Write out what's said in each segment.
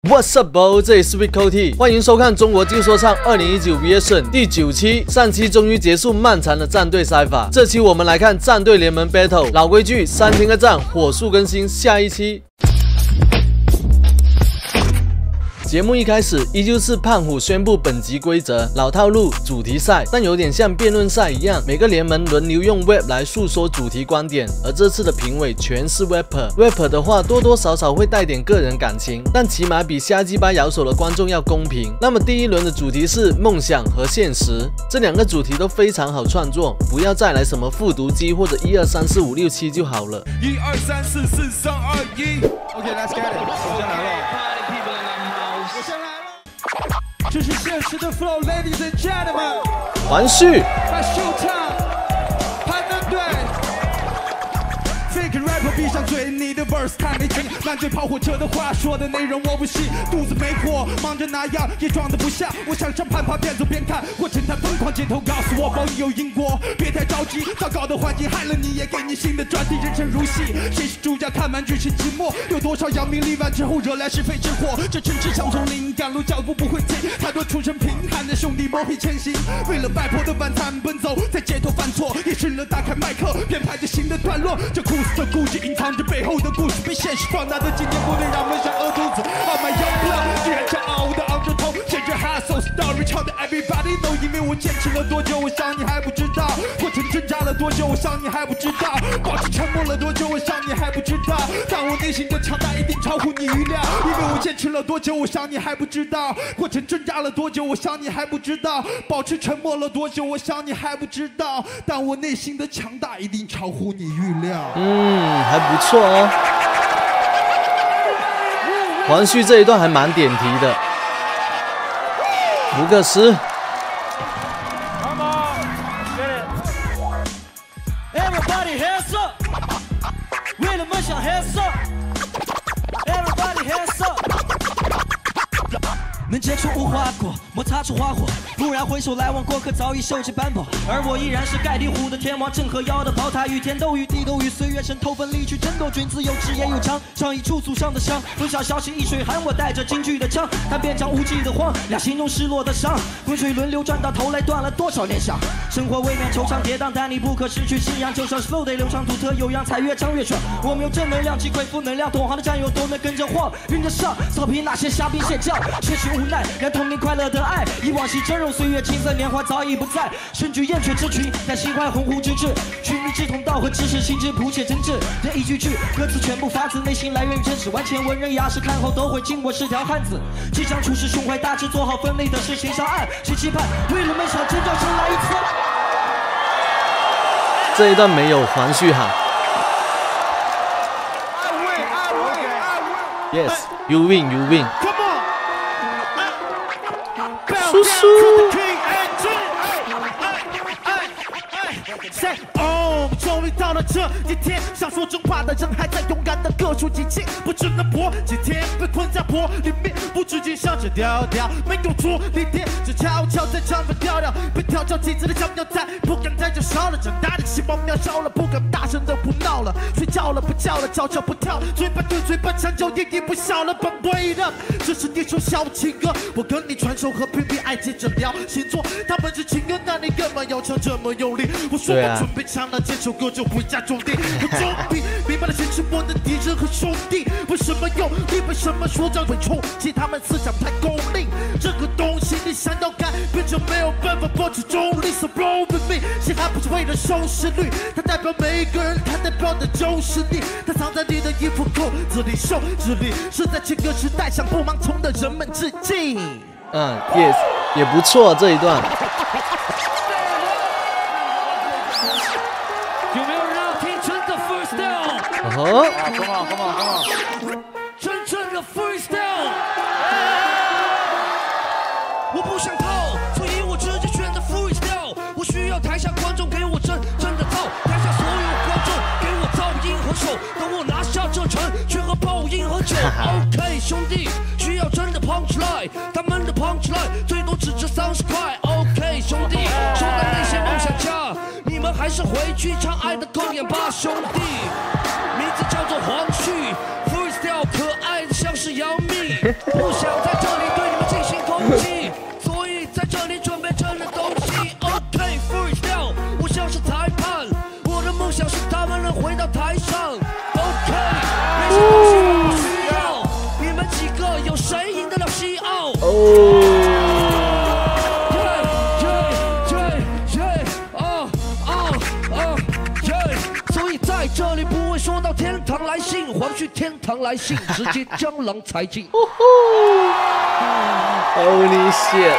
What's up, bro？ 这里是 Rico T， 欢迎收看中国劲说唱2019 Reaction 第9期。上期终于结束漫长的战队赛法，这期我们来看战队联盟 Battle。老规矩，3天个战，火速更新下一期。 节目一开始依旧是胖虎宣布本集规则，老套路，主题赛，但有点像辩论赛一样，每个联盟轮流用 rap 来诉说主题观点，而这次的评委全是 rapper。rapper 的话多多少少会带点个人感情，但起码比瞎鸡巴摇手的观众要公平。那么第一轮的主题是梦想和现实，这2个主题都非常好创作，不要再来什么复读机或者1、2、3、4、5、6、7就好了。1、2、3、4、4、3、2、1。OK, let's get it。我先来了。 我先来了，这是现实的 flow, ladies and gentlemen。环序。把秀场，攀登队。Fake rapper 闭上嘴，你的 verse 太没劲，满嘴跑火车的话说的内容我不信，肚子没火，忙着那样也装得不像。我想上攀爬，边走边看，我侦探疯狂街头告诉我报应有因果，别太着急，糟糕的环境害了你，也给你新的专题，人生如戏，谁是主角看完剧情寂寞，有多少扬名立万之后惹来是非之祸，这城市像丛林，赶路脚步不会停，太多出身贫寒的兄弟磨皮前行，为了外婆的晚餐奔走在街头犯错，也是了打开麦克编排着新的段落，这故事的故事隐藏着背后的故事，被现实放大的经典不能让人想饿肚子。Oh my young blood， 居然骄傲的昂着头，写着 hustle story， 唱的 everybody know， 因为我坚持了多久，我想你还不知道；过程挣扎了多久，我想你还不知道；保持沉默了多久，我想你还不知道。但我内心的强大一定超乎你预料，因为我坚持了多久，我想你还不知道；过程挣扎了多久，我想你还不知道；保持沉默了多久，我想你还不知道。但我内心的强大一定超乎你预料。还不错哦。黄旭这一段还蛮点题的。卢克斯。Everybody hands up， 为了梦想 hands up。Everybody hands up。能结出无花果，摩擦出花火。蓦然回首来往过客，早已锈迹斑驳。而我依然是盖地虎的天王，郑和妖的宝塔，与天斗与地斗与岁月神偷奋力去争夺。君子有志也有枪，仗义处祖上的香。分晓消息一水寒，我带着京剧的枪，但变成无际的荒，俩心中失落的伤。滚水轮流转到头来，断了多少念想。生活未免惆怅跌宕，但你不可失去信仰。就像是 flow 得流畅独特有样，才越唱越爽。我们有正能量，击溃负能量。懂行的战友都能跟着晃，跟着上。扫平那些虾兵蟹将，却去无奈，让童年快乐的爱。以往昔峥嵘岁月，青涩年华早已不在。身居燕雀之群，但心怀鸿鹄之志。群迷志同道合，知识心知朴且真挚。这一句句歌词全部发自内心，来源于真实。万千文人雅士看后都会敬我是条汉子。即将处事胸怀大志，做好分内的事情上岸。谁期盼为了梦想真正生来一次？这一段没有黄旭好。Yes, you win, you win. 叔叔。终于到了这一天，想说真话的人还在勇敢的各抒己情，不只能搏几天，被困在破里面，不止仅想着调调，没有着力点，只悄悄在唱着调调，被调教机制的小鸟仔，不敢再叫嚣了，长大的期望渺小了，不敢大声的胡闹了，睡觉了不叫了，叫叫不跳，嘴巴对嘴巴抢救也不笑了，本位的，这是一首小情歌，我跟你传授和偏僻爱接着聊星座，他们是情人，那你干嘛要唱这么用力？我说我准备唱了这首歌就回家种地，我总比明白了谁是我的敌人和兄弟，为什么用力？为什么说这会冲击他们思想太功利？这个东西你想要改变就没有办法保持中立。So roll with me， 嘻哈不是为了收视率，它代表每一个人，它代表的就是你，它藏在你的衣服裤子里，袖子里，是在这个时代向不盲从的人们致敬。Yes， 也不错这一段。有没有人要听真的 freestyle？ Come on， 真正的 freestyle。我不想套，所以我直接选择 freestyle。我需要台下观众给我真的套，台下所有观众给我噪音和手，等我拿下这城，却和爆音和酒。OK， 兄弟，需要真的 punch line， 他们的 punch line 最多只值30块。OK， 兄弟，说的那些梦想家，你们还是回去唱爱的公演吧，兄弟。名字叫做黄旭 ，freestyle 可爱的像是杨幂。 不想在这里对你们进行攻击，所以在这里准备真的东西。OK freestyle， 我像是裁判，我的梦想是他们能回到台上。OK， 那些东西我不需要，你们几个有谁赢得了西奥？所以在这里不会说到天堂来信，还去天堂来信，直接江郎才尽。 Holy shit！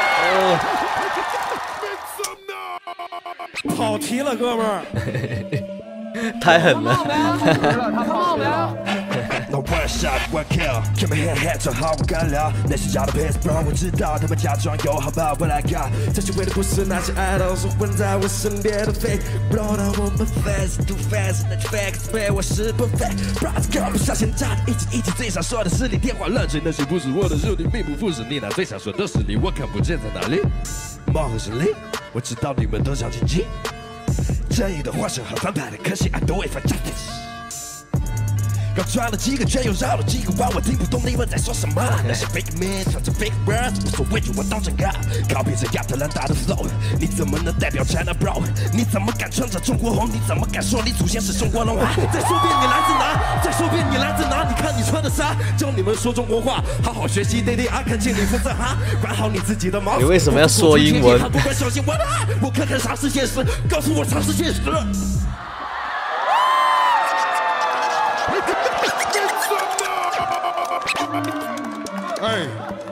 跑题了，哥们儿。 太狠了。 他冒没 No one shot one kill， 看没 head head 正好我干了，那些假的 piss 不让我知道，他们假装有好把我来搞，这些为的不是那些 idols， 是混在我身边的 fake， 不知道我们 fast too fast， 那些 facts 被我识破 fake， Bros 不像现在的一起最想说的是你电话热情，那些不是我的兄弟并不服是你，那最想说的是你，我看不见在哪里，貌合神离，我知道你们都想晋级，正义的化身和反派的可惜 I do it for justice。刚转了几个圈，又绕了几个弯，我听不懂你们在说什么。那些 fake man 穿着 fake words， 无所谓，我当真啊。靠凭着亚特兰大的 flow， 你怎么能代表 China bro？ 你怎么敢穿着中国红？你怎么敢说你祖先是中国龙啊？再说遍你来自哪？再说遍你来自哪？你看你穿的啥？教你们说中国话，好好学习 ，Daddy 啊，看见你负责哈，管好你自己的毛。 你为什么要说英文？ 不管小心我的，我看看啥是现实，告诉我啥是现实。 Hey,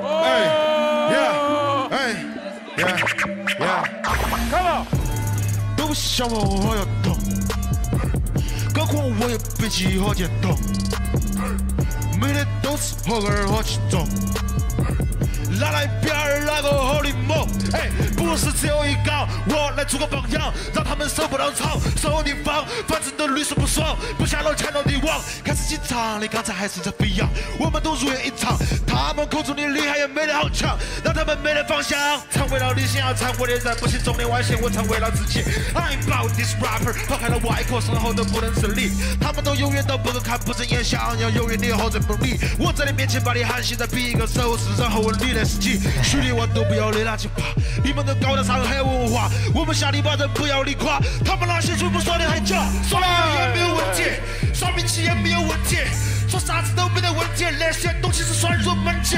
yeah, come on！ 都不想我要懂，何况我也背起火箭筒，每天都是火儿和气中。来来边儿来个好礼貌，哎，不是只有一个，我来做个榜样，让他们受不了吵，受你放，反正都屡试不爽，不下楼前头的网，开始紧张，你刚才还是在飞扬，我们都如愿以偿，他们口中的厉害也没得好强，让他们没得方向，常为了理想而残我的人，不信中年外线，我常为了自己 ，I'm about this rapper， 抛开了外壳，身后都不能自理，他们都永远都不能看不正眼，想要永远的后在梦里，我在你面前把你喊醒，再比一个手势，然后我你来。兄弟，我都不要你那句话，你们都高大上很文化，我们下里巴人不要你夸，他们那些全部说的很假，说的也没有问题，耍名气也没有问题，说啥子都没得问题，那些东西是算入门级。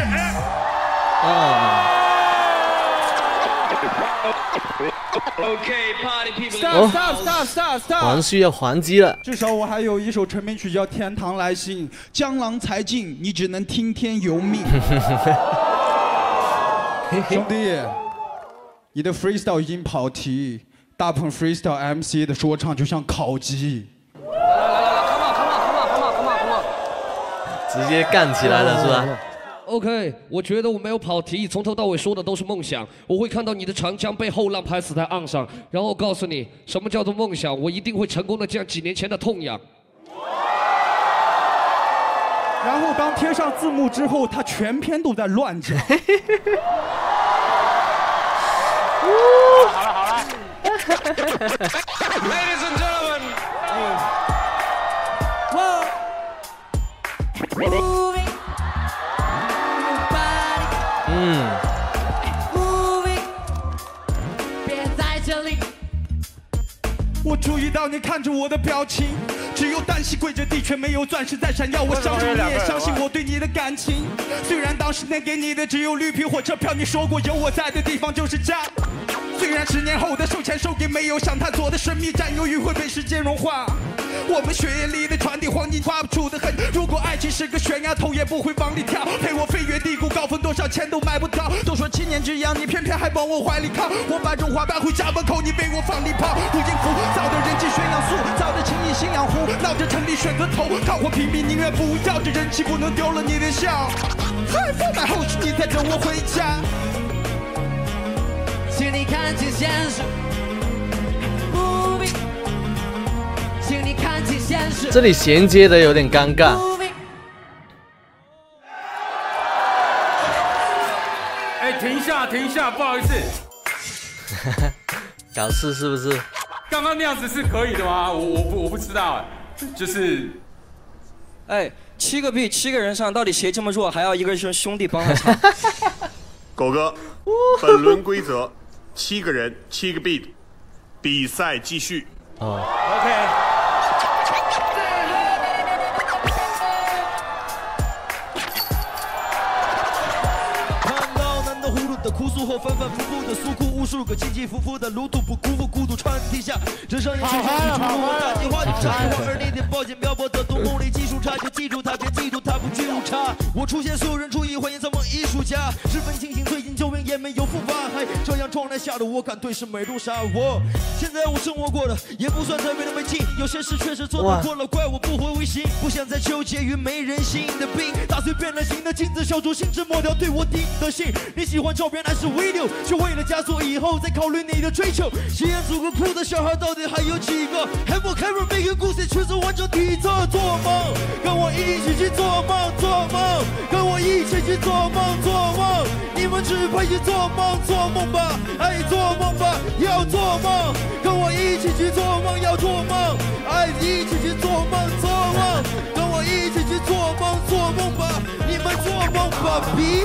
黄旭要还击了， 至少我还有一首成名曲叫《天堂来信》，江郎才尽，你只能听天由命。兄弟，你的 freestyle 已经跑题，大部分 freestyle MC 的说唱就像烤鸡。 直接干起来了是吧？ OK， 我觉得我没有跑题，从头到尾说的都是梦想。我会看到你的长江被后浪拍死在岸上，然后告诉你什么叫做梦想，我一定会成功的降几年前的痛痒。 然后当贴上字幕之后，他全篇都在乱讲。 好了。Ladies and gentlemen， 别在这里。我注意到你看着我的表情，只有单膝跪着地，却没有钻石在闪耀。我相信你也相信我对你的感情，虽然当时能给你的只有绿皮火车票，你说过有我在的地方就是家。虽然10年后的手牵手也没有想探索的神秘，占有欲会被时间融化。我们血液里的传递黄金画不出的痕。如果爱情是个悬崖，头也不会往里跳。陪我飞越低谷高峰，多少钱都买不到。都说7年之痒，你偏偏还往我怀里靠。我把荣华搬回家门口，你为我放礼炮。不应浮躁的人气宣扬素，造的情谊信仰湖，闹着城里选择头，靠或平民宁愿不要，这人气不能丢了你的笑。嗨，放在后续，你再等我回家。请你看清现实，不必。请你看清现实。 这里衔接的有点尴尬。 哎，停一下，不好意思。 搞事是不是？ 刚刚那样子是可以的吗？我不知道，就是， 哎， 7个 B 7个人上，到底谁这么弱，还要一个兄弟帮他唱？ 狗哥，本轮规则7个人7个 beat， 比赛继续。 哦 OK。 的哭诉后反反复复的诉苦，无数个起起伏伏的路途，不辜负孤独传天下。这声音全是记住我大计划的差异化，而你的宝剑漂泊的独梦里技术差，就记住他，别嫉妒他不惧无差。我出现，所有人注意，欢迎造梦艺术家，十分清醒，最近救命也没有复发，还这样状态下的我敢对视美如沙。我现在我生活过的也不算特别的没劲，有些事确实做得过了，怪我不回微信，不想再纠结于没人性的病，打碎变了形的镜子，小猪心智抹掉对我定的性。你喜欢照片还是 video， 是为了加速以后再考虑你的追求。吸烟组个酷的小孩到底还有几个？还不开始每个故事曲子完整体测做梦，跟我一起去做梦做梦，跟我一起去做梦做梦。你们只配去做梦做梦吧，哎做梦吧，要做梦，跟我一起去做梦要做梦，哎一起去做梦做梦，跟我一起去做梦做梦吧，你们做梦吧比。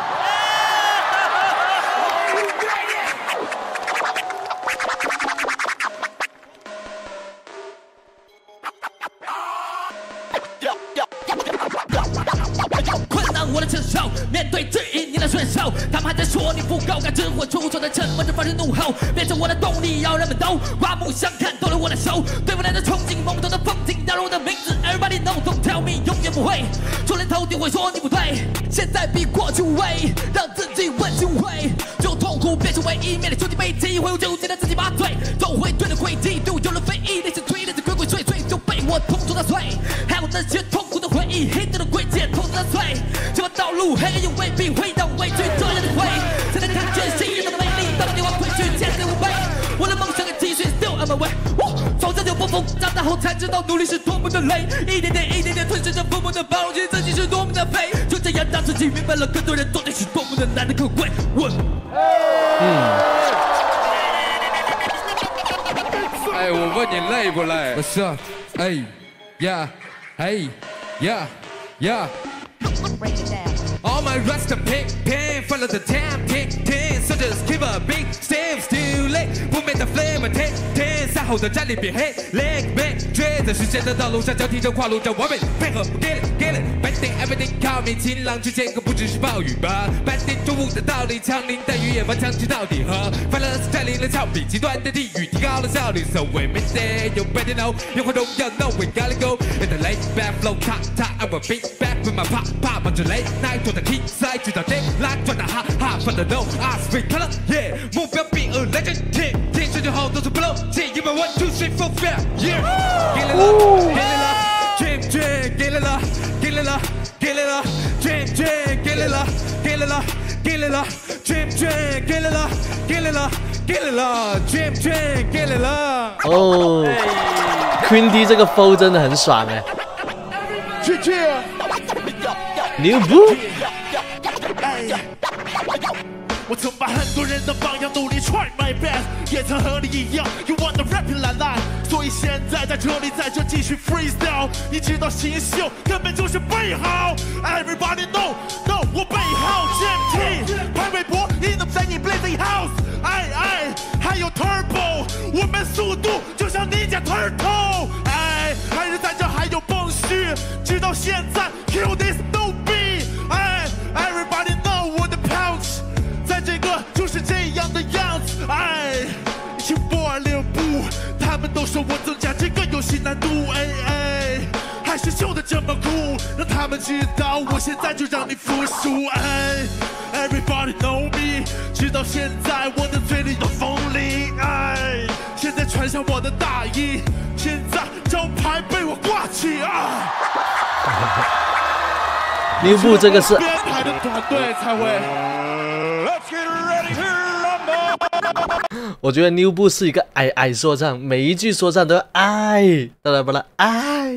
我的承受，面对质疑你的选手，他们还在说你不够，敢只会出错的沉默着发出怒吼，变成我的动力，要人们都刮目相看，夺了我的手，对未来的憧憬，懵懂的风景，要我的名字 ，Everybody know don't tell me， 永远不会，就连头顶会说你不对，现在比过去为，让自己问心无悔，就痛苦变成唯一，面对究竟没机会，我就记得自己拔腿，走回对的轨迹，对我有了非议，那些推的鬼鬼祟祟就被我痛楚打碎，还有那些痛苦的回忆，黑色的鬼剑痛打碎。 这条道路黑又未必会让委屈这样的会，才能看见幸运的美丽。当你往回去，前程无悔。我的梦想和积蓄 still on my way。从小就不服，长大后才知道努力是多么的累，一点点吞噬着父母的包容，觉得自己是多么的废。就这样让自己明白了，更多人做的是多么的难能可贵。 哎，我问你累不累？不是，哎呀，哎呀呀。 All my rest of pink pen, follow the time, 10, so just keep a big step, still late. 不灭的 flame, 10, 赛后的战力别黑 ，leg man， 追在时间的道路上交替着跨路着完美配合 ，get it，bad thing everything call me， 晴朗之前可不只是暴雨吧 ，bad thing 中午的道理，枪林弹雨也翻墙去到底和 ，violence 占领了峭壁，极端的地狱提高了效率 ，so we may say you better know， 烟火荣耀 ，no we gotta go，in the late back flow top，I will be back with my pop，把这late night 做的 king side， 直到 daylight 转到哈哈，放的 no I speak color yeah， 目标 be a legend， 天生就好都是 blow， 进100 1 2 3 4 5 yeah， get it up， dream get it up， get it up， get it up， dream get it up， get it up， get it up， dream get it up， get it up。Get it up, dream, get it up。 哦 ，Queen D 这个 flow 真的很爽哎。牛不？ 我曾把很多人的榜样努力 try my best， 也曾和你一样 ，You want the rapping 来来，所以现在在这里，在这继续 freestyle， 你知道新秀根本就是背号 ，Everybody know， 我背号 GMT， 拍微博 in the playing blazing house， 哎，还有 turbo， 我们速度就像你家 turtle， 哎，还是在这还有崩虚，直到现在 kill this no beat， 哎 ，Everybody know 我的 pouch。 在这个就是这样的样子，哎，一波2步，他们都说我增加这个游戏难度，哎，还是秀的这么酷，让他们知道我现在就让你服输，哎 ，Everybody know me， 直到现在我的嘴里有锋利，哎，现在穿上我的大衣，现在招牌被我挂起啊。 牛布这个是编排的团队才会。 我觉得 New 布是一个爱说唱，每一句说唱都要爱，巴拉爱。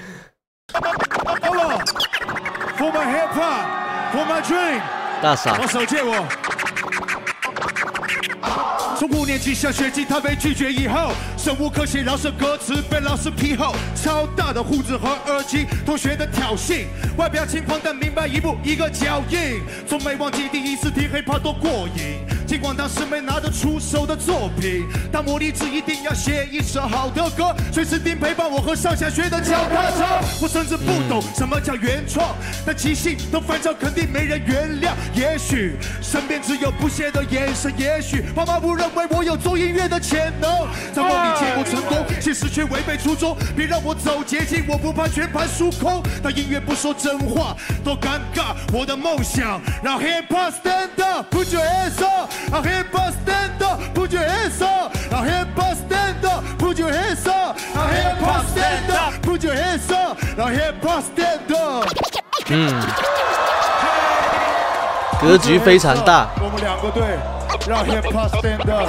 For my hip hop, for my dream。 大傻。 我手借我。 从5年级想学吉他被拒绝以后，生物科学饶舌歌词被老师批后，超大的胡子和耳机，同学的挑衅，外表轻狂但明白一步一个脚印，从没忘记第一次听 hiphop 多过瘾。尽管当时没拿得出手的作品，但我立志一定要写一首好的歌，随时定陪伴我和上下学的脚踏车。我甚至不懂什么叫原创，但即兴都翻唱肯定没人原谅。也许身边只有不屑的眼神，也许爸妈不认为我有做音乐的潜能。在梦里见过成功，现实却违背初衷。别让我走捷径，我不怕全盘输空。当音乐不说真话，多尴尬。我的梦想让 hip hop stand up，put your hands up。让 hip hop stand up，put your hands up。让 hip hop stand up，put your hands up。让 hip hop stand up，put your hands up。让 hip hop stand up。 格局非常大。 我们2个队，让 hip hop stand up。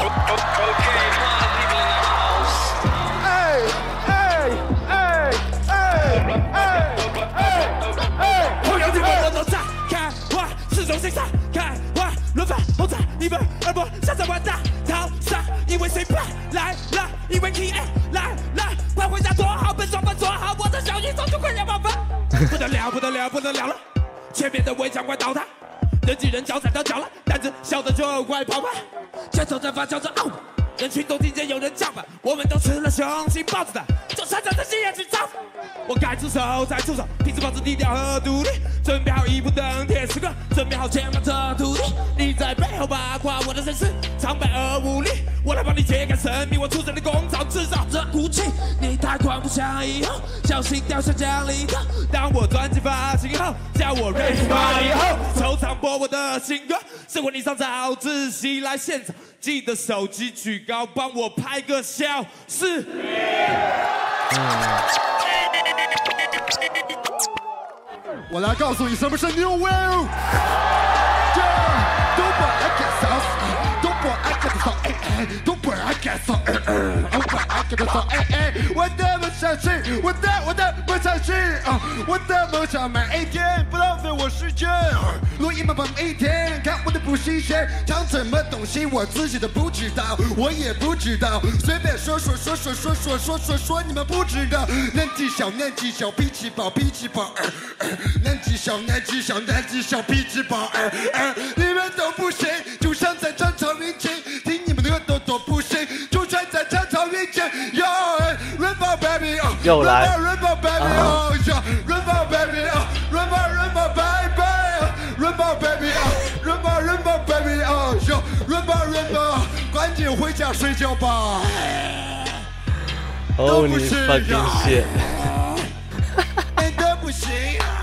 后摇进门我都炸开花，四种形态开花，轮番轰炸你们耳朵，下在玩大逃杀，因为谁怕来了，因为 K A 来了，快回家做好本装扮做好我的小宇宙就快要爆发，不得了不得了不得了了，前面的围墙快倒塌，人挤人脚踩到脚了，胆子小的就快跑吧，拳头在发酵着傲慢。人群中听见有人叫板，我们都吃了雄心豹子胆，就穿着这些眼去造反。我该出手再出手，平时保持低调和独立，准备好一步登天时刻，准备好前方这土地。你在背后八卦我的身世，苍白而无力，我来帮你揭开神秘，我出生的工厂制造这骨气。你太狂不像以后，小心掉下降临头。当我专辑发行后，叫我 Rage Party 后，收藏播我的新歌，生活你上早自习来现场。记得手机举高，帮我拍个小视频。 我来告诉你什么是 New Wave。都不爱干啥，都不爱干啥，都不爱干啥，都不爱干啥，我的梦想是，我的梦想是，我的梦想每一天不浪费我时间，录音慢慢每一天，看我的不新鲜，讲什么东西我自己都不知道，我也不知道，随便说，你们不知道，年纪小，脾气暴，年纪小，脾气暴，你们都不行，就像在战场面前，听你们的歌都不行，就像在战场面前，哟 ，Run for baby， 又来 ，Run for baby， Run for baby，Run for baby，Run for baby，Run for baby，Run for， 赶紧回家睡觉吧。 Oh， 你 fucking shit。 都不行。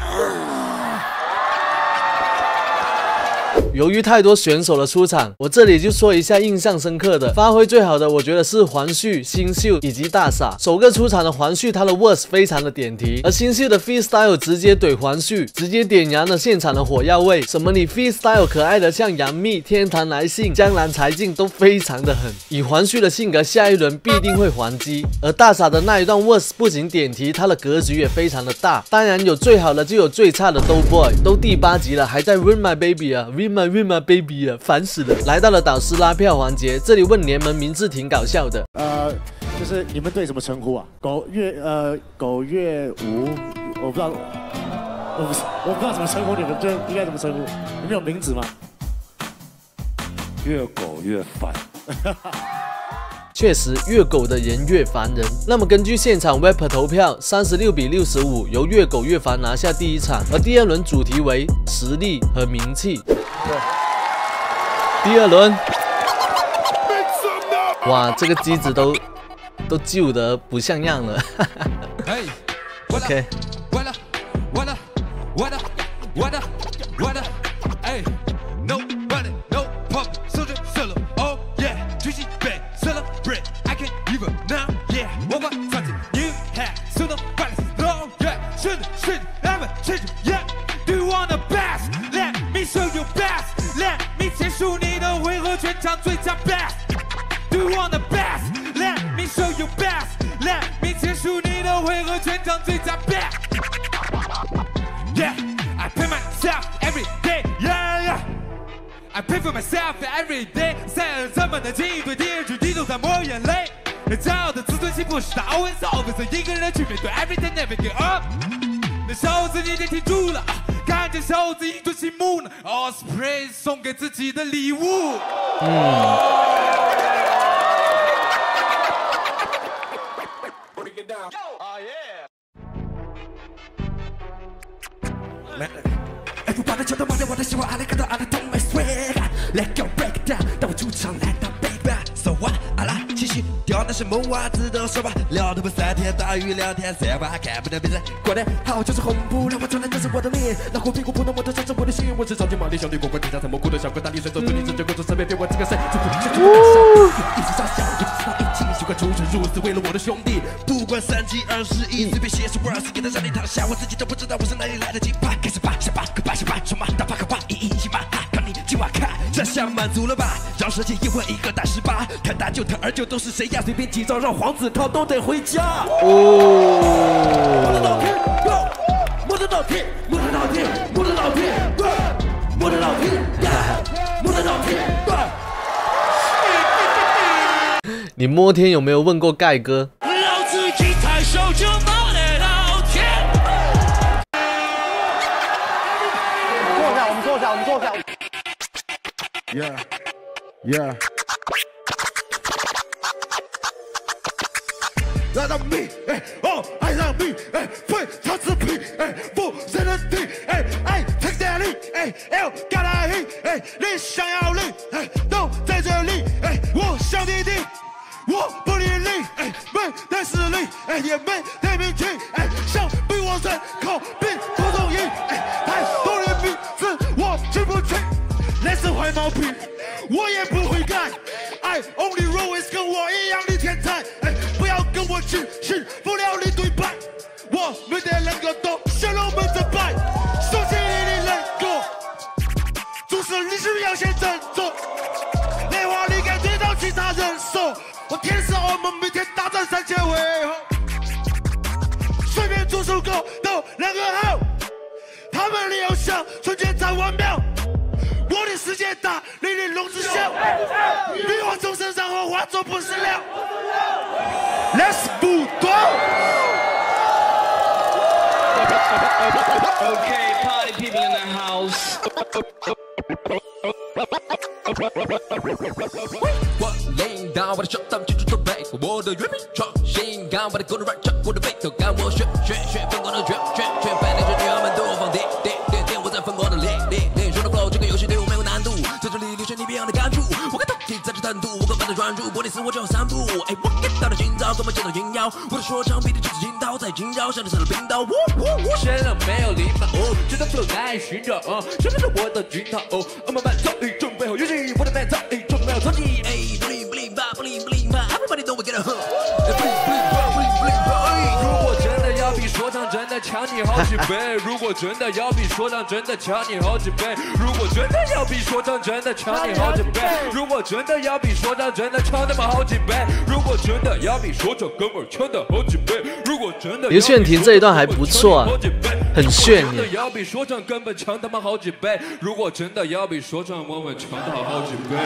由于太多选手的出场，我这里就说一下印象深刻的。发挥最好的，我觉得是黄旭、新秀以及大傻。首个出场的黄旭，他的 verse 非常的点题，而新秀的 freestyle 直接怼黄旭，直接点燃了现场的火药味。什么你 freestyle 可爱的像杨幂、天堂来信、江南才尽都非常的狠。以黄旭的性格，下一轮必定会还击。而大傻的那一段 verse 不仅点题，他的格局也非常的大。当然有最好的，就有最差的 Doughboy。都第8集了，还在 Run My Baby 啊 ，Run My Baby 啊，烦死了！来到了导师拉票环节，这里问联盟名字挺搞笑的。 就是你们对怎么称呼啊？狗月吴，我不知道怎么称呼你们，就应该怎么称呼？你们有名字吗？ 越狗越烦。 确实，越狗的人越烦人。那么根据现场 rapper 投票，36比65，由越狗越烦拿下第1场，而第2轮主题为实力和名气。对，第2轮，哇，这个机子都旧得不像样了。OK。 全场最佳 best Do you want the best? Let me show you best Let me 结束你的回合全场最佳 best Yeah, I pay myself every day Yeah, yeah I pay for myself every day， 赛尔怎么能进对地主地都在抹眼泪？骄傲的自尊心不是他 always always， 一个人去面对 everything never give up。那手子你得挺住了，看见手子一尊心木呢 ，Osprey 送给自己的礼物。 我的球都忘掉我的希望，阿莱克的阿莱东没 swag，Let go break it down， 当我出场来到 big bang，So what？ 阿拉继续掉那些萌娃子的手吧，聊他们3天大于2天3晚，看不得比赛过得好就是红布，让我从来这是我的命，老虎屁股不能摸着上是我的心，我是超级玛丽兄弟，滚滚地上才蘑菇的小哥，大力水手，对你这就各种身边别问这个谁，就不就一直傻笑，也不知道一起习惯出生入死，为了我的兄弟，不管3级21，随便写首 verse 给他让你躺下，我自己都不知道我是哪里来的劲派，开始吧，下吧，个吧下吧，说嘛打吧个吧，一起吧，看你今晚看，这下满足了吧？让世界一问一个大18，看大舅他二舅都是谁呀？随便几招让黄子韬都得回家。我的老天，我的老天，我的老天，我的老天，我的老天，我的老天。 你摸天有没有问过盖哥？ 老子一抬手就摸得到天。 坐下，我们坐下，我们坐下。 Yeah. 来到你，爱让你，非常自闭，不认人地，take that lead，L 嘎啦嘿，你想要力，都在这里，我想你的，我不理你，没得实力，也没得名气，想比我人口比多容易，太多的名字我记不清，那是坏毛病，我也不会改。I only always 跟我一样的天才，不要跟我去信不了你对白，我们的人格都像龙门阵摆，说起你的人格，做事你需要先振作，内化你该对到其他人说，我天使我们每天大战3000回合，随便做首歌都能很好，他们的偶像瞬间在1秒。我的世界大，你的笼子小，你我众生然后化作不死了。Let's move on. Okay, party people in the house. 我领导我的手当记住准备，我的原名创新，干我的功能软唱，我的背头干我学疯狂的卷，百年绝他们都放电，我在疯狂的练，说的 flow 这个游戏对我没有难度，在这里留下你别样的感触，我跟动机在这探图，我跟反的专注，玻璃死我就要3步，我 get 到了今朝，根本见到阴阳，我的说唱比你就是阴刀，在今朝向你上了冰刀，我显然没有礼貌，这个 flow 难以寻找，这是我的军套，慢慢早已准备好游戏，我的 man 早已准备好冲击，不灵吧 ，everybody know we get a hook， 如果真的要比说唱真的强你好几倍，如果真的要比说唱真的强你好几倍，如果真的要比说唱真的强你好几倍，如果真的要比说唱真的强他妈好几倍，如果真的要比说唱哥们儿强的好几倍，如果真的刘炫廷这一段还不错啊，很炫耶。要比说唱根本强他妈好几倍，如果真的要比说唱我们强到好几倍。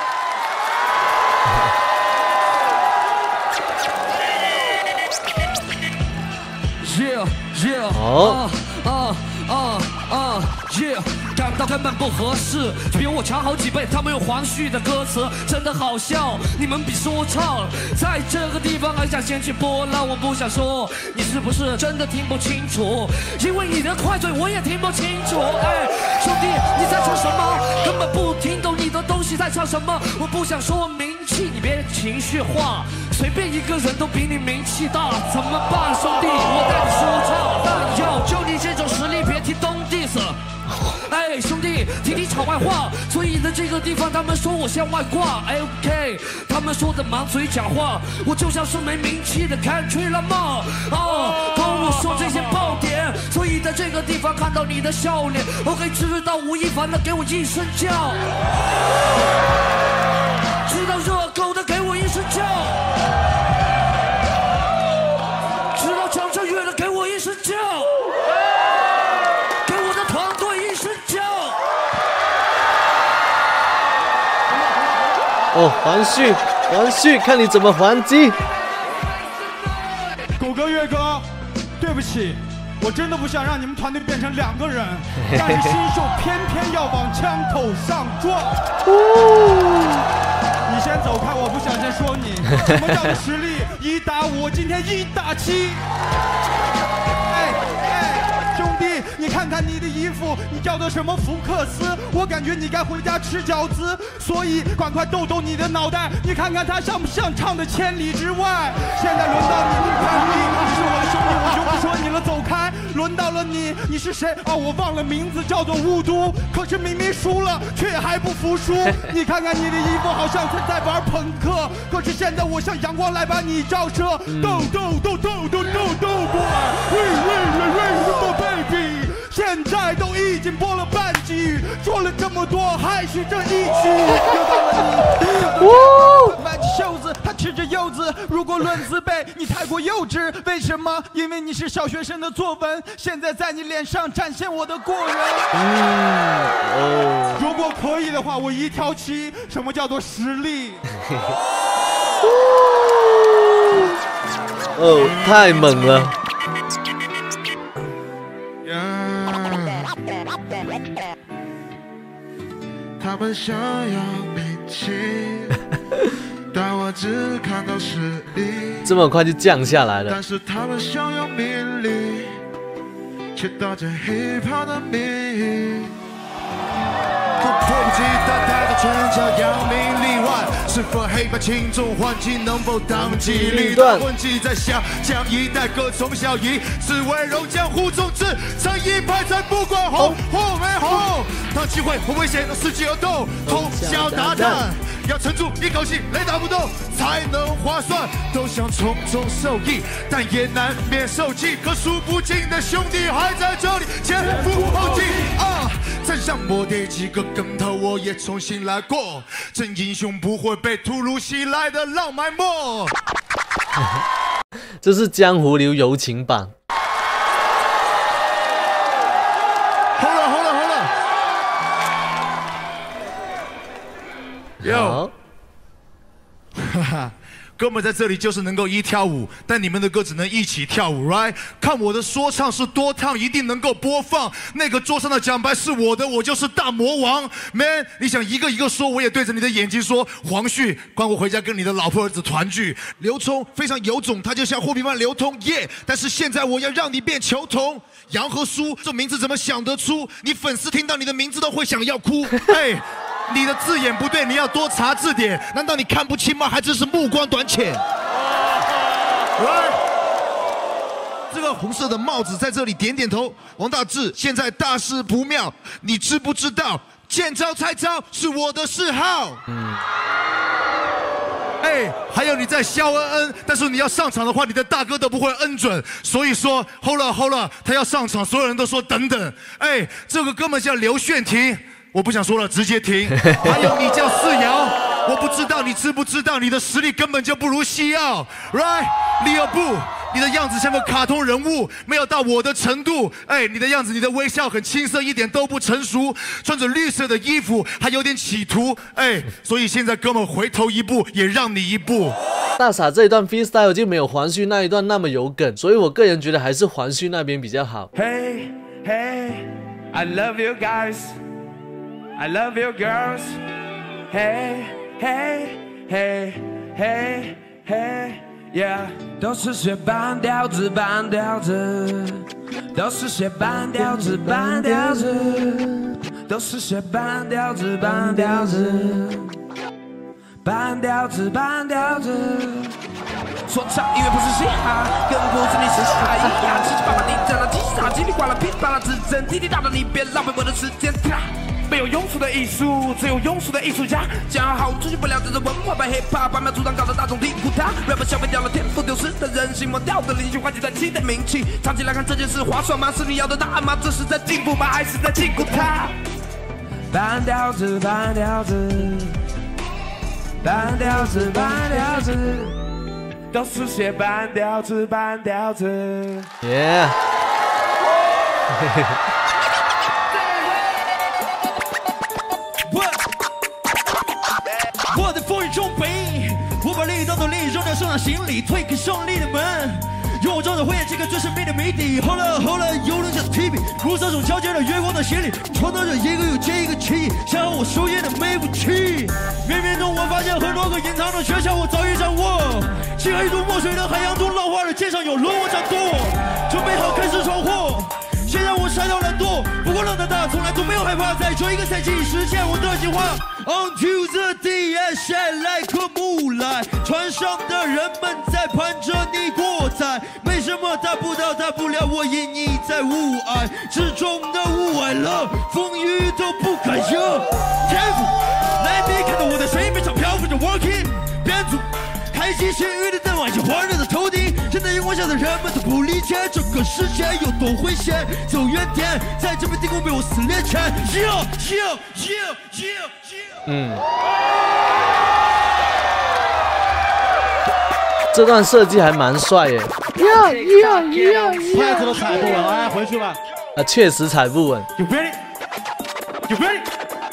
感到根本不合适，比我强好几倍。他们有黄旭的歌词，真的好笑。你们比说唱，在这个地方还想掀起波浪。我不想说，你是不是真的听不清楚？因为你的快嘴我也听不清楚。兄弟，你在唱什么？根本不听懂你的东西在唱什么。我不想说名气，你别情绪化。随便一个人都比你名气大，怎么办，兄弟？我带你说唱，但要就你这种实力，别提东地思。兄弟，听你场外话，所以在这个地方他们说我像外挂。OK， 他们说的满嘴假话，我就像是没名气的 country 了吗？跟我说这些爆点，所以在这个地方看到你的笑脸。OK， 知道吴亦凡的给我一声叫，知道热狗的给我一声叫，知道张震岳的给我一声叫。 哦，还序，看你怎么还击。 狗哥、岳哥，对不起，我真的不想让你们团队变成2个人，但是新秀偏偏要往枪头上撞。你先走开，我不想先说你。什么叫做实力？1打5，我今天1打7。兄弟，你看看你的衣服，你叫的什么福克斯？我感觉你该回家吃饺子，所以赶快动动你的脑袋，你看看他像不像唱的《千里之外》？现在轮到你，看你是我的兄弟，我就不说你了，走开。轮到了你，你是谁？哦，我忘了名字，叫做雾都。可是明明输了，却还不服输。你看看你的衣服，好像是在玩朋克，可是现在我像阳光来把你照射。斗过，喂，baby， 现在都已经播了半集，说了这么多，还是这一句。又到了你，挽起袖子，他吃着柚子。如果论资辈，你太过幼稚。为什么？因为你是小学生的作文，现在在你脸上展现我的过人。如果可以的话，我1挑7。什么叫做实力？ 哦，太猛了。 他们想要名气，但我只看到实力。 这么快就降下来了。 但是他们想要名利，却打着 hiphop 的名义。迫不及待带着全场扬名立万，是否黑白轻重缓急能否当机立断？混迹在下江一带，歌从小以只为荣江湖中志，成一派才不管红或没红。当机会和危险都伺机而动，通宵达旦，要沉住一口气，雷打不动才能划算。都想从中受益，但也难免受气。可数不尽的兄弟还在这里前赴后继啊！站上摩跌几个跟头，我也重新来过。真英雄不会被突如其来的浪埋没。 这是江湖流柔情版。 哟，哈哈，哥们在这里就是能够1挑5，但你们的歌只能一起跳舞 ，right？ 看我的说唱是多烫，一定能够播放。那个桌上的奖牌是我的，我就是大魔王 ，man！ 你想一个一个说，我也对着你的眼睛说。黄旭，管我回家跟你的老婆儿子团聚。刘聪非常有种，他就像货币般流通，耶！但是现在我要让你变球童。杨和苏这名字怎么想得出？你粉丝听到你的名字都会想要哭，哎。你的字眼不对，你要多查字典。难道你看不清吗？还只是目光短浅。这个红色的帽子在这里点点头。王大治，现在大事不妙，你知不知道？见招拆招是我的嗜好。哎，还有你在肖恩恩，但是你要上场的话，你的大哥都不会恩准。所以说 ，hold up， 他要上场，所有人都说等等。哎，这个哥们叫刘炫廷。我不想说了，直接停。还有你叫四瑶，我不知道你知不知道，你的实力根本就不如西奥 ，right？ 利奥布，你的样子像个卡通人物，没有到我的程度。哎，你的样子，你的微笑很青涩，一点都不成熟，穿着绿色的衣服，还有点企图。哎，所以现在哥们回头一步，也让你一步。 大傻这一段 freestyle 就没有黄旭那一段那么有梗，所以我个人觉得还是黄旭那边比较好。 Hey, hey, I love you guys. I love you girls. Hey, hey, hey, hey, hey, yeah. 都是些半吊子，半吊子，都是些半吊子，半吊子，都是些半吊子，半吊子，半吊子，半吊子。说唱音乐不是嘻哈，更不是你是傻一样，七七八八你在那叽喳叽里呱啦噼里啪啦，只争滴滴答答，你别浪费我的时间。没有庸俗的艺术，只有庸俗的艺术家。讲好出去不了这文化把 hiphop 8秒阻挡，搞得大众听不他。rapper 消费掉了天赋，丢失的人性，抹掉的灵性，换取短期的名气。长期来看这件事划算吗？是你要的答案吗？这是在进步吗？还是在禁锢他？半吊子，半吊子，半吊子，半吊子，都是些半吊子，半吊子。 Yeah 我的风雨心里推开胜利的门。用我照着慧眼，这个最神秘的谜底。后来，有人像 TV， 如3种交接的月光的洗礼，创造着一个又接一个奇异，想要我手演的每部戏。冥冥中我发现很多个隐藏的诀窍，我早已掌握。漆黑中墨水的海洋中，浪花的肩上有轮我掌舵，准备好开始闯祸。现在我删掉懒惰，不过浪的大，从来都没有害怕，在这一个赛季实现我的计划。Onto the day and shine like a moonlight， 船上的人们在盼着你过载，没什么大不了，我因你在雾霭之中的雾霭了，风雨都不敢惹。天赋，来你看到我在水面上漂浮着 working， 变组。开启幸运的灯光，以及火热的头顶。现在荧光下的人们都不理解这个世界有多危险，走远点，在这片天空被我撕裂开。 这段设计还蛮帅耶。 拍子都踩不稳，来回去吧。 确实踩不稳。 You ready? You ready?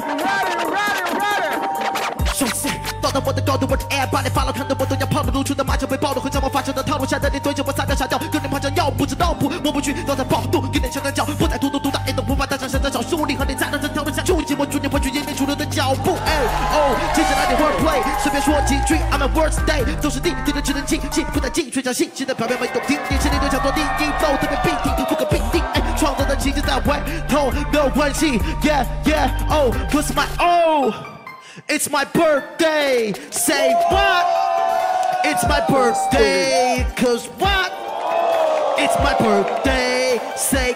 到达我的高度，我的 air， 把你发了看的我都要泡的，露出的马脚被暴露，会在我发球的套路下的你对着我撒掉傻掉，跟你旁讲药不知道谱，摸不去都在暴度，给点小感脚，不再突打，一动不怕大象，现在找兄弟和你站在这条路下，就寂寞逐渐回去引领出流的脚步。接下来你 wordplay， 随便说几句 ，I'm a word stay， 都是地的只能进，不带进，吹上信息的飘飘没动听，你心里都想做第一 flow， 特别必听，不可必定，创造的奇迹在回头，没有关系 ，yeah yeah，what's my It's my birthday, say what? It's my birthday, cause what? It's my birthday, say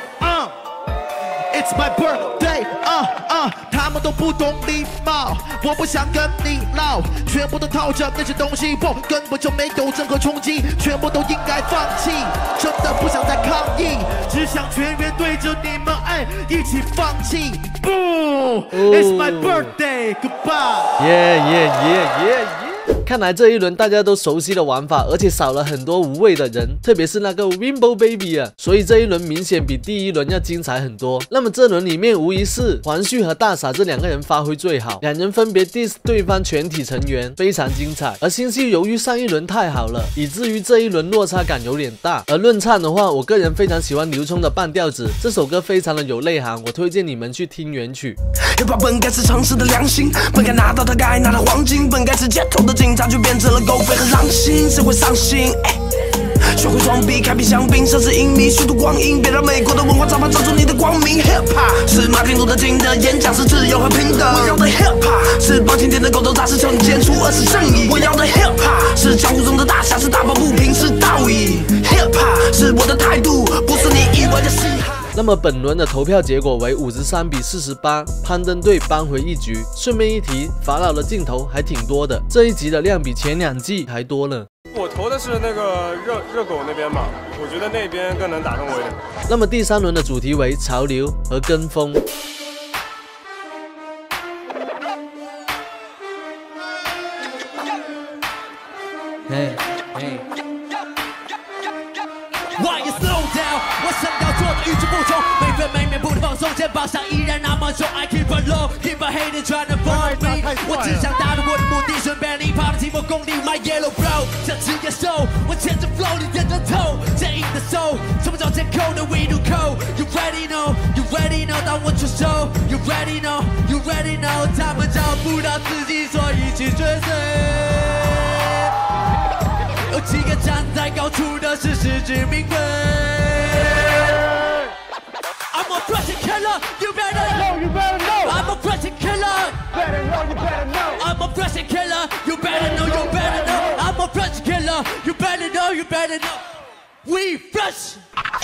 It's my birthday, 他们都不懂礼貌，我不想跟你唠，全部都套着那些东西，我根本就没有任何冲击，全部都应该放弃，真的不想再抗议，只想全员对着你们一起放弃。Boom, it's my birthday, goodbye. Yeah. 看来这一轮大家都熟悉的玩法，而且少了很多无谓的人，特别是那个 Rainbow Baby 啊，所以这一轮明显比第一轮要精彩很多。那么这轮里面无疑是黄旭和大傻这两个人发挥最好，两人分别 diss 对方全体成员，非常精彩。而新秀由于上一轮太好了，以至于这一轮落差感有点大。而论唱的话，我个人非常喜欢刘聪的半调子，这首歌非常的有内涵，我推荐你们去听原曲。 hiphop 本该是城市的良心，本该拿到他该拿的黄金，本该是街头的警察，却变成了狗匪和狼心，谁会伤心？学会装逼，开辟香槟，设置隐秘，虚度光阴，别让美国的文化招牌照出你的光明。hiphop 是马丁路德金的演讲，是自由和平等。我要的 hiphop 是包青天的狗头铡，是惩奸除恶是正义。我要的 hiphop 是江湖中的大侠，是打抱不平是道义。hiphop 是我的态度，不是你以为的嘻哈。 那么本轮的投票结果为53比48，攀登队扳回一局。顺便一提，法老的镜头还挺多的，这一集的量比前2季还多呢。 我投的是那个热狗那边吧，我觉得那边更能打动我一点。 那么第3轮的主题为潮流和跟风。 Why you slow down？ 我想要做的与众不同，每分每秒不放松，肩膀上依然那么重。I keep it low, keep a hater trying to find me。我只想达到我的目的，顺便你跑的寂寞功力。My yellow bro， 像只野兽，我牵着 flow， 你点着头，坚硬的手，怎么找天空的 we do code。You ready know? You ready know？ 当我出手 ，You ready know? You ready know？ 他们找不到自己，所以去追随。有几个站在高处的是实至名归。I'm a pressing killer, you better know, you better know. I'm a pressing killer, better know, you better know. I'm a pressing killer, you better know, you better know. I'm a pressing killer, you better know, you better know. We fresh.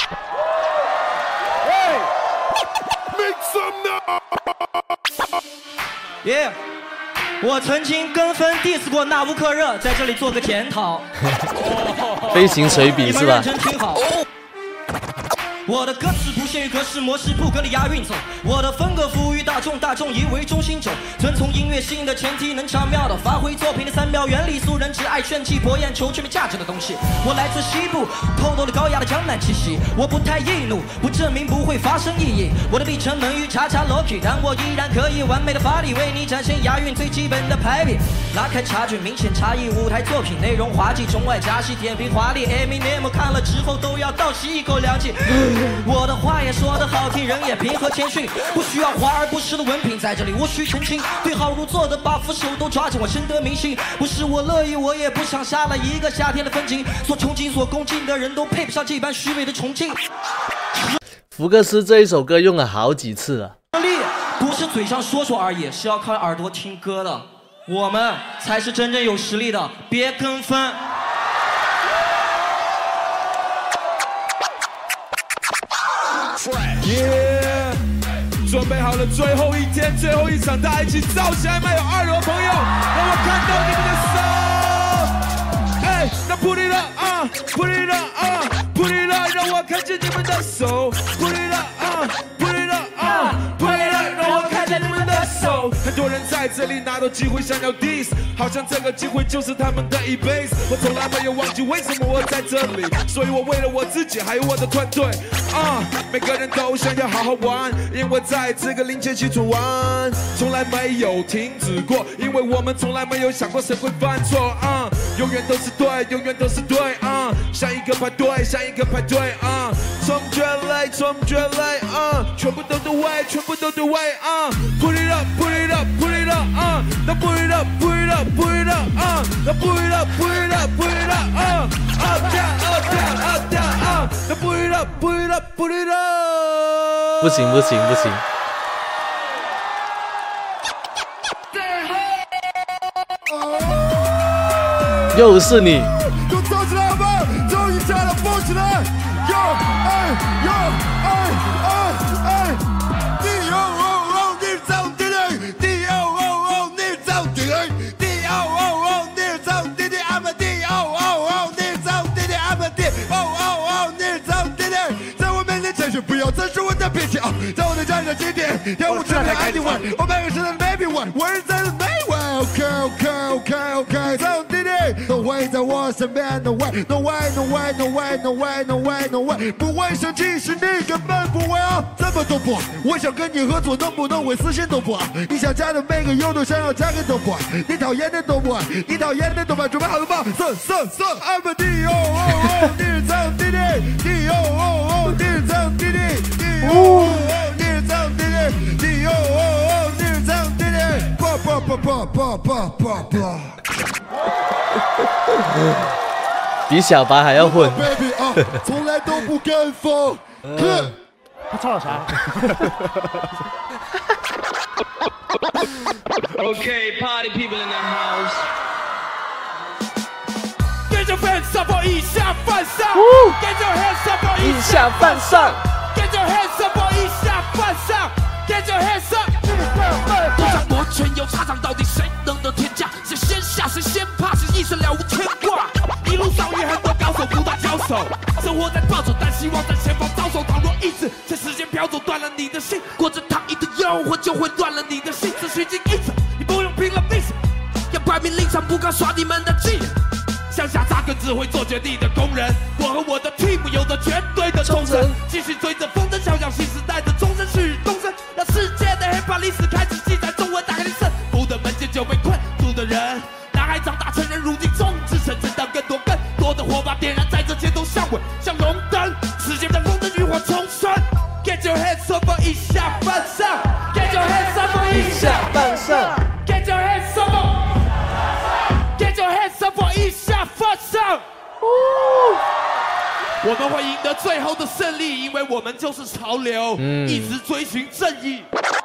Hey, make some noise. Yeah. 我曾经跟风 diss 过纳乌克热，在这里做个检讨。 飞行水笔是吧？ 你们认真听好。 我的歌词不限于格式模式，不可理押韵走。我的风格服务于大众，大众以为中心走。遵从音乐性的前提，能巧妙的发挥作品的3秒原理。素人只爱炫技，博眼球却没价值的东西。我来自西部，透露了高雅的江南气息。我不太易怒，不证明不会发生意义。我的必成能与叉叉 Loki， 但我依然可以完美的发力，为你展现押韵最基本的排比。拉开差距，明显差异。舞台作品内容滑稽，中外夹戏，点评华丽。Eminem 看了之后都要倒吸一口凉气。我的话也说得好听，人也平和谦逊，不需要华而不实的文凭，在这里无需澄清。对号入座的把扶手都抓紧，我深得民心。不是我乐意，我也不想下了一个夏天的风景。所憧憬、所恭敬的人都配不上这般虚伪的崇敬。 福克斯这一首歌用了好几次了。 力不是嘴上说说而已，是要靠耳朵听歌的。我们才是真正有实力的，别跟风。 Yeah， 准备好了，最后一天，最后一场，大家一起造起来！没有2楼的朋友，让我看到你们的手。哎，那 put it up put it up put it up， 让我看见你们的手。put it up put it up put it up， 让我看见你们的手。很多人在这里拿到机会想要 diss， 好像这个机会就是他们的一辈子。我从来没有忘记为什么我在这里，所以我为了我自己还有我的团队。每个人都想要好好玩，因为在这个零间西转弯，从来没有停止过，因为我们从来没有想过谁会犯错。永远都是对，永远都是对。下一个排队，下一个排队。从绝累，从绝累。全部都对位，全部都对位。Put it up, put it up, put it up. Now put it up, put it up, put it up. Now put it up, put it up, put it up. Up down, up down, up down. Now put it up, put it up, put it up. 不行不行不行！又是你！ 都走起来吧，终于下了蹦起来！哟哎哟哎哎哎！你哦哦哦，你走地里！你哦哦哦，你走地里！你哦哦哦，你走地里！阿门地哦哦哦，你走地里！阿门地哦哦哦，你走地里！在我面前谦虚，不要再是我的脾气啊！在我的家乡经典，跳舞只配安迪玩，我每个时代的 baby one， 我是在的美味。OK OK OK OK， 走地里。都会在我身边 ，No way No way No way No way No way No way No way， 不会生气是你根本不会啊，怎么都不。我想跟你合作，能不能会私信都不？你想加的每个友都想要加给都不，你讨厌的都不，你讨厌的都不，准备好了吗？上 ，I'm a D O O O， 你是张弟弟 ，D O O O， 你是张弟弟 ，D O O O， 你是张弟弟 ，D O O O， 你是张弟弟， 比小白还要混。 baby 啊，从来都不跟风。 他唱了啥 ？Okay, party people in the house. Get your hands up 以下犯上 ，Get your hands up 以下犯上 ，Get your hands up 以下犯上 ，Get your hands up。不掌握拳有差掌，到底谁能得天价？谁先下谁先怕，谁一生了无牵挂。一路上与很多高手不断交手，生活在暴走，但希望在前方招手。倘若一直在时间飘走，断了你的心，裹着糖衣的诱惑就会乱了你的心。这虚惊一场，你不用拼了命，要摆明立场，不敢耍你们的技。向下扎根只会做绝地的工人，我和我的 team 有着绝对的忠诚，继续追着风筝，敲响新时代的钟声，去东升，让世界的 hiphop 历史开始记载中文，打开历史，不的门前就被困住的人，男孩长大成人，如今众志成城，让更多的火把点燃在这街头巷尾，像龙灯，时间的风灯浴火重生。Get your hands up 以下犯上 ，Get your hands up 以下犯上 ，Get your hands up。Get your hands up 以下犯上，我们会赢得最后的胜利，因为我们就是潮流，一直追寻正义。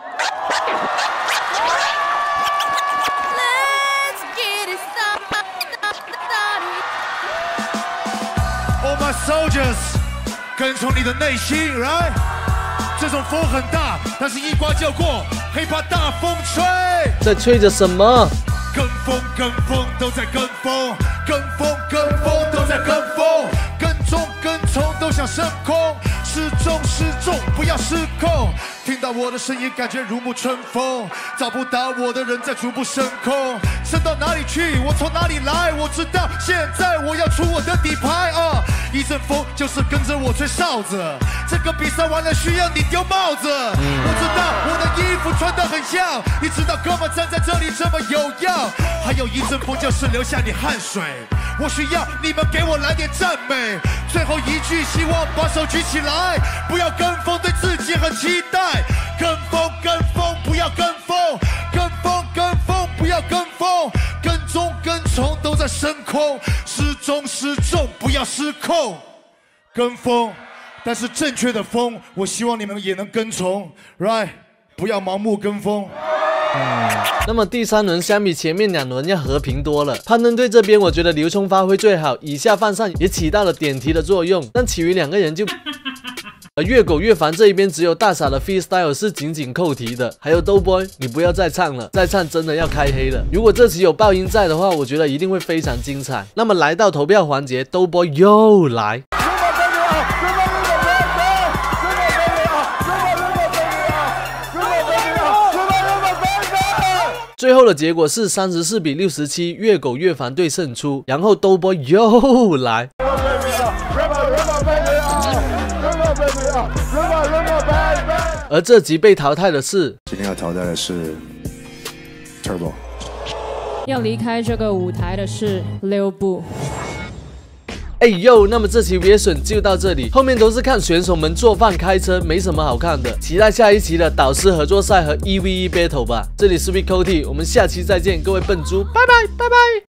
All my soldiers， 跟从你的内心 ，right？ 这种风很大，但是一刮就过，黑怕大风吹。 在吹着什么？ 跟风都在跟风，跟风都在跟风，跟踪都想升空， 失重，不要失控。听到我的声音，感觉如沐春风。找不到我的人在逐步升空，升到哪里去？我从哪里来？我知道，现在我要出我的底牌啊！一阵风就是跟着我吹哨子。这个比赛完了需要你丢帽子。我知道我的衣服穿得很像，你知道哥们站在这里这么有样。还有一阵风就是留下你汗水，我需要你们给我来点赞美。最后一句，希望把手举起来，不要跟风，对自己很期待。跟风，不要跟风，跟风，不要跟风，跟踪跟从都在升空，失重，不要失控。跟风，但是正确的风，我希望你们也能跟从 ，right？ 不要盲目跟风。 那么第3轮相比前面2轮要和平多了。攀登队这边，我觉得刘聪发挥最好，以下犯上也起到了点题的作用，但其余2个人就。而越狗越烦这一边只有大傻的 freestyle 是紧紧扣题的，还有 Doughboy， 你不要再唱了，再唱真的要开黑了。如果这期有爆音在的话，我觉得一定会非常精彩。那么来到投票环节 ，Doughboy 又来。最后的结果是34比67，越狗越烦队胜出，然后 Doughboy 又来。而这集被淘汰的是， 今天要淘汰的是 Turbo， 要离开这个舞台的是6步。 哎呦，那么这期 reaction 就到这里，后面都是看选手们做饭开车，没什么好看的。期待下一期的导师合作赛和1v1 battle 吧。这里是 Rick Cody， 我们下期再见，各位笨猪，拜拜。